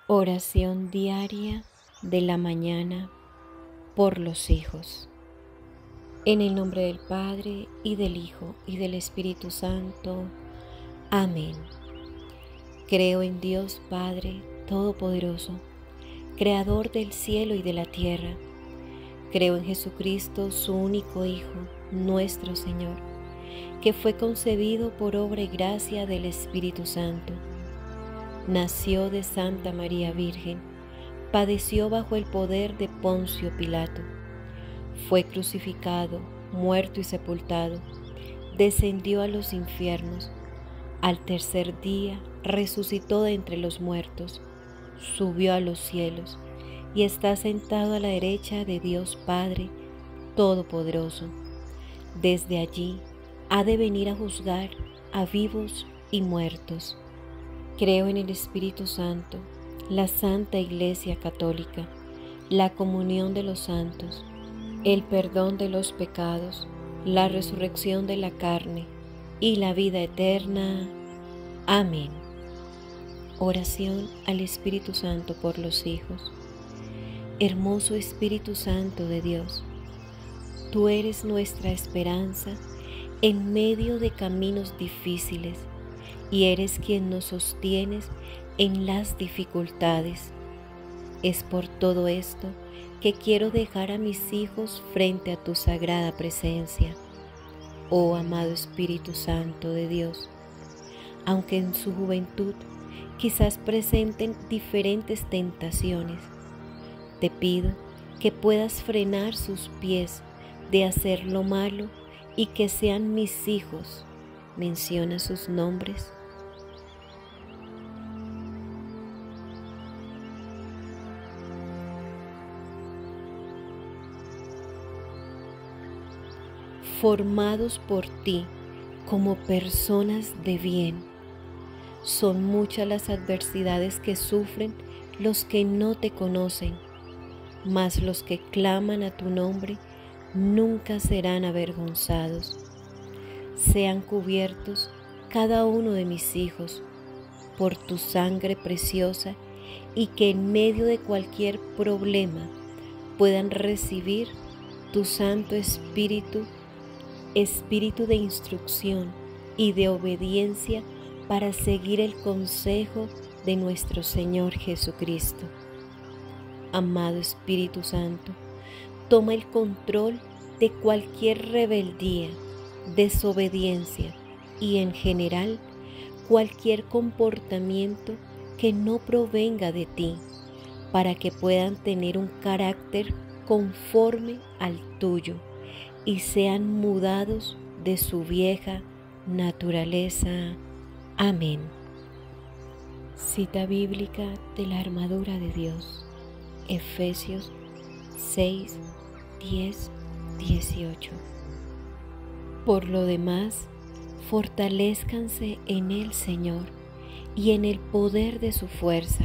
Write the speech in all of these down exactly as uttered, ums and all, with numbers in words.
Oración diaria de la mañana por los hijos. En el nombre del Padre, y del Hijo, y del Espíritu Santo. Amén. Creo en Dios Padre Todopoderoso, Creador del cielo y de la tierra. Creo en Jesucristo, su único Hijo, nuestro Señor, que fue concebido por obra y gracia del Espíritu Santo. Nació de Santa María Virgen, padeció bajo el poder de Poncio Pilato, fue crucificado, muerto y sepultado, descendió a los infiernos, al tercer día resucitó de entre los muertos, subió a los cielos y está sentado a la derecha de Dios Padre Todopoderoso. Desde allí ha de venir a juzgar a vivos y muertos. Creo en el Espíritu Santo, la Santa Iglesia Católica, la comunión de los santos, el perdón de los pecados, la resurrección de la carne y la vida eterna. Amén. Oración al Espíritu Santo por los hijos. Hermoso Espíritu Santo de Dios, tú eres nuestra esperanza en medio de caminos difíciles, y eres quien nos sostienes en las dificultades. Es por todo esto que quiero dejar a mis hijos frente a tu sagrada presencia, oh amado Espíritu Santo de Dios. Aunque en su juventud quizás presenten diferentes tentaciones, te pido que puedas frenar sus pies de hacer lo malo y que sean mis hijos. Menciona sus nombres. Formados por ti como personas de bien. Son muchas las adversidades que sufren los que no te conocen, mas los que claman a tu nombre nunca serán avergonzados. Sean cubiertos cada uno de mis hijos por tu sangre preciosa, y que en medio de cualquier problema puedan recibir tu Santo Espíritu, Espíritu de instrucción y de obediencia para seguir el consejo de nuestro Señor Jesucristo. Amado Espíritu Santo, toma el control de cualquier rebeldía, desobediencia y en general cualquier comportamiento que no provenga de ti, para que puedan tener un carácter conforme al tuyo y sean mudados de su vieja naturaleza. Amén. Cita bíblica de la armadura de Dios, Efesios seis, diez, dieciocho. Por lo demás, fortalézcanse en el Señor y en el poder de su fuerza.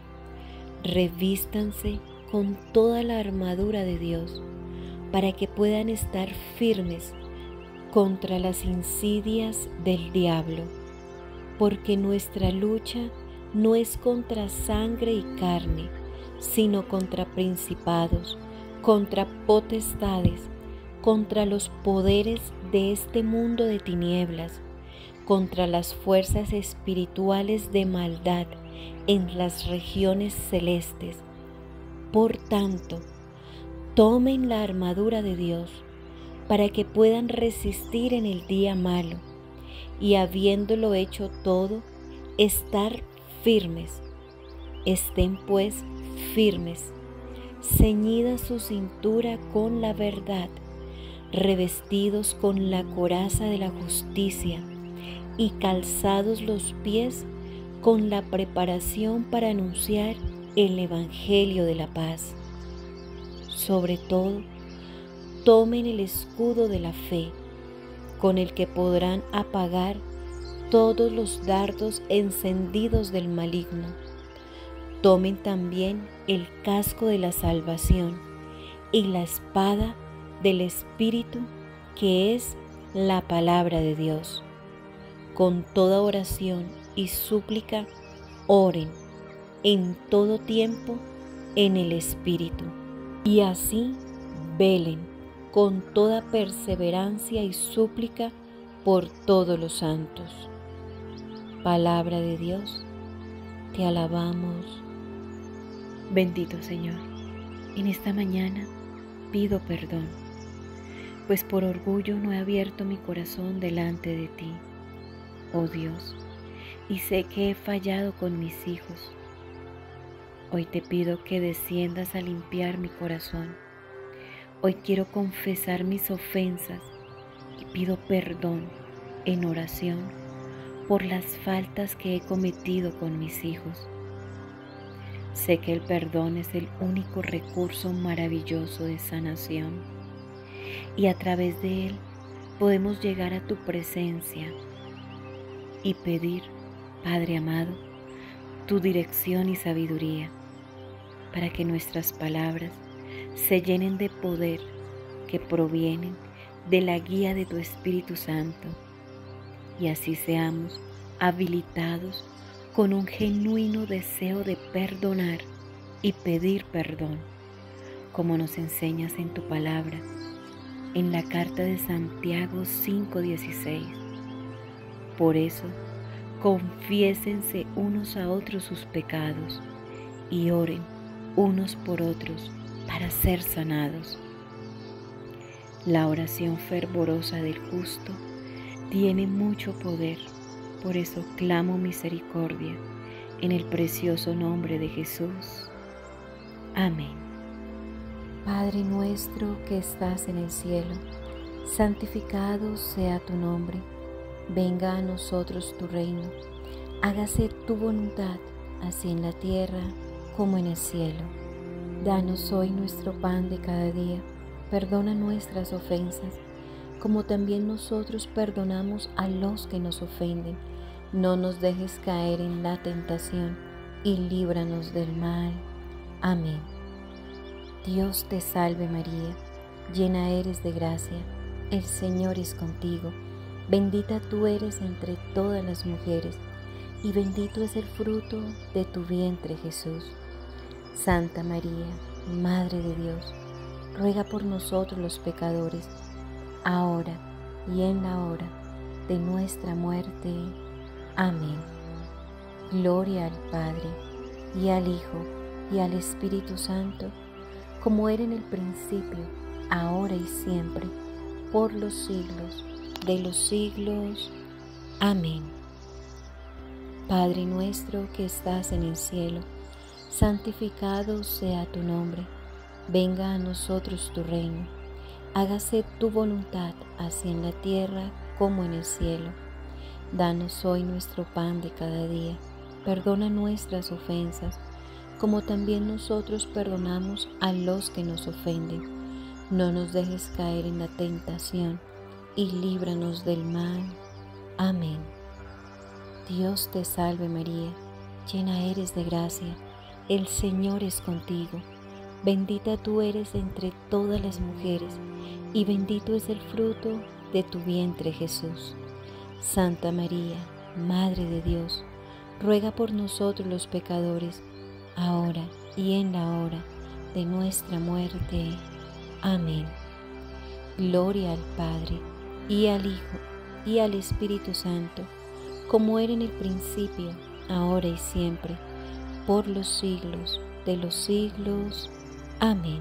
Revístanse con toda la armadura de Dios, para que puedan estar firmes contra las insidias del diablo, porque nuestra lucha no es contra sangre y carne, sino contra principados, contra potestades, contra los poderes de este mundo de tinieblas, contra las fuerzas espirituales de maldad en las regiones celestes. Por tanto, tomen la armadura de Dios para que puedan resistir en el día malo, y habiéndolo hecho todo, estar firmes. Estén pues firmes, ceñida su cintura con la verdad, revestidos con la coraza de la justicia y calzados los pies con la preparación para anunciar el Evangelio de la paz. Sobre todo, tomen el escudo de la fe, con el que podrán apagar todos los dardos encendidos del maligno. Tomen también el casco de la salvación y la espada del Espíritu, que es la palabra de Dios. Con toda oración y súplica, oren en todo tiempo en el Espíritu, y así velen con toda perseverancia y súplica por todos los santos. Palabra de Dios, te alabamos. Bendito Señor, en esta mañana pido perdón, pues por orgullo no he abierto mi corazón delante de ti, oh Dios, y sé que he fallado con mis hijos. Hoy te pido que desciendas a limpiar mi corazón. Hoy quiero confesar mis ofensas y pido perdón en oración por las faltas que he cometido con mis hijos. Sé que el perdón es el único recurso maravilloso de sanación y a través de él podemos llegar a tu presencia y pedir, Padre amado, tu dirección y sabiduría para que nuestras palabras se llenen de poder que provienen de la guía de tu Espíritu Santo y así seamos habilitados con un genuino deseo de perdonar y pedir perdón, como nos enseñas en tu palabra, en la carta de Santiago cinco dieciséis. Por eso, confiésense unos a otros sus pecados y oren unos por otros para ser sanados. La oración fervorosa del justo tiene mucho poder, por eso clamo misericordia en el precioso nombre de Jesús. Amén. Padre nuestro que estás en el cielo, santificado sea tu nombre. Venga a nosotros tu reino. Hágase tu voluntad, así en la tierra como en el cielo. Danos hoy nuestro pan de cada día. Perdona nuestras ofensas, como también nosotros perdonamos a los que nos ofenden. No nos dejes caer en la tentación y líbranos del mal. Amén. Dios te salve María, llena eres de gracia, el Señor es contigo. Bendita tú eres entre todas las mujeres, y bendito es el fruto de tu vientre Jesús. Santa María, Madre de Dios, ruega por nosotros los pecadores, ahora y en la hora de nuestra muerte. Amén. Gloria al Padre, y al Hijo, y al Espíritu Santo, como era en el principio, ahora y siempre, por los siglos de los siglos. Amén. Padre nuestro que estás en el cielo, santificado sea tu nombre. Venga a nosotros tu reino. Hágase tu voluntad, así en la tierra como en el cielo. Danos hoy nuestro pan de cada día. Perdona nuestras ofensas, como también nosotros perdonamos a los que nos ofenden. No nos dejes caer en la tentación y líbranos del mal. Amén. Dios te salve María, llena eres de gracia, el Señor es contigo. Bendita tú eres entre todas las mujeres, y bendito es el fruto de tu vientre Jesús. Santa María, Madre de Dios, ruega por nosotros los pecadores, ahora y en la hora de nuestra muerte. Amén. Gloria al Padre, y al Hijo, y al Espíritu Santo, como era en el principio, ahora y siempre, por los siglos de los siglos. Amén.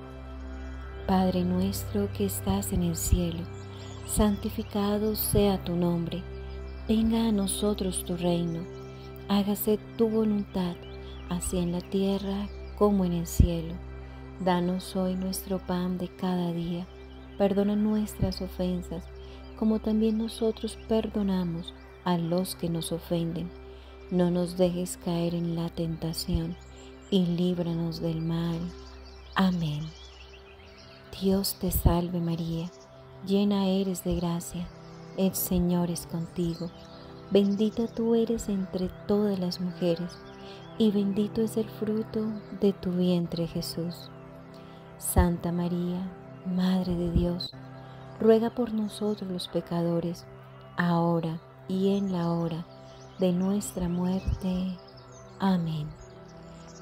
Padre nuestro que estás en el cielo, santificado sea tu nombre. Venga a nosotros tu reino. Hágase tu voluntad, así en la tierra como en el cielo. Danos hoy nuestro pan de cada día. Perdona nuestras ofensas, como también nosotros perdonamos a los que nos ofenden. No nos dejes caer en la tentación y líbranos del mal. Amén. Dios te salve María, llena eres de gracia, el Señor es contigo. Bendita tú eres entre todas las mujeres, y bendito es el fruto de tu vientre Jesús. Santa María, Madre de Dios, ruega por nosotros los pecadores, ahora y en la hora de nuestra muerte. Amén.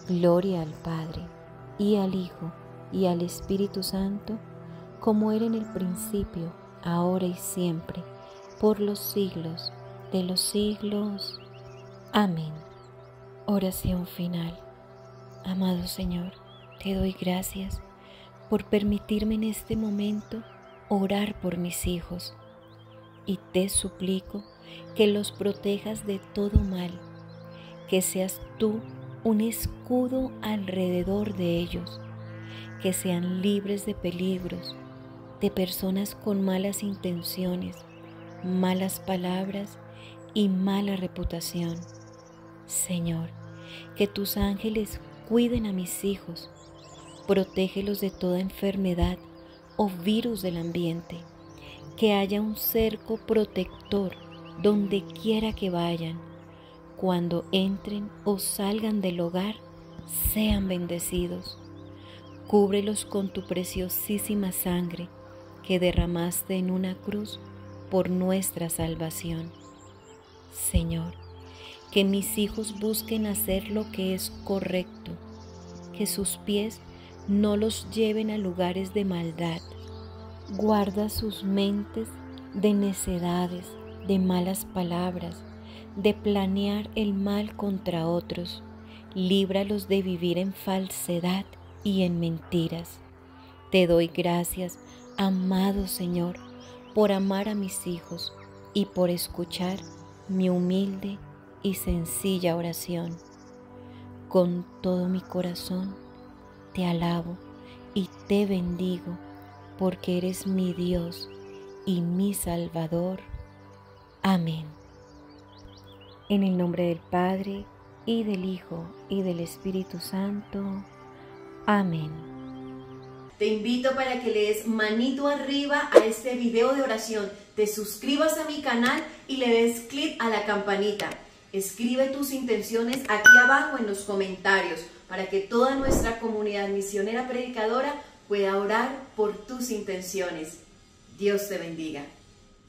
Gloria al Padre, y al Hijo, y al Espíritu Santo, como era en el principio, ahora y siempre, por los siglos de los siglos. Amén. Oración final. Amado Señor, te doy gracias por permitirme en este momento orar por mis hijos, y te suplico que los protejas de todo mal, que seas tú un escudo alrededor de ellos, que sean libres de peligros, de personas con malas intenciones, malas palabras y mala reputación. Señor, que tus ángeles cuiden a mis hijos, protégelos de toda enfermedad o virus del ambiente, que haya un cerco protector donde quiera que vayan. Cuando entren o salgan del hogar, sean bendecidos. Cúbrelos con tu preciosísima sangre que derramaste en una cruz por nuestra salvación. Señor, que mis hijos busquen hacer lo que es correcto, que sus pies no los lleven a lugares de maldad. Guarda sus mentes de necedades, de malas palabras, de planear el mal contra otros. Líbralos de vivir en falsedad y en mentiras. Te doy gracias, amado Señor, por amar a mis hijos y por escuchar mi humilde y sencilla oración. Con todo mi corazón te alabo y te bendigo, porque eres mi Dios y mi Salvador. Amén. En el nombre del Padre, y del Hijo, y del Espíritu Santo. Amén. Te invito para que le des manito arriba a este video de oración, te suscribas a mi canal y le des clic a la campanita. Escribe tus intenciones aquí abajo en los comentarios para que toda nuestra comunidad misionera predicadora pueda orar por tus intenciones. Dios te bendiga.